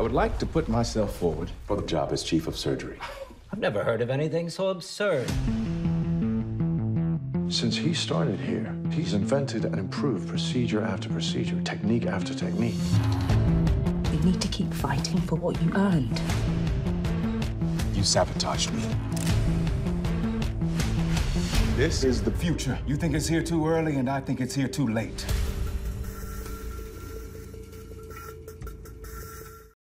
I would like to put myself forward for the job as chief of surgery. I've never heard of anything so absurd. Since he started here, he's invented and improved procedure after procedure, technique after technique. You need to keep fighting for what you earned. You sabotaged me. This is the future. You think it's here too early, and I think it's here too late.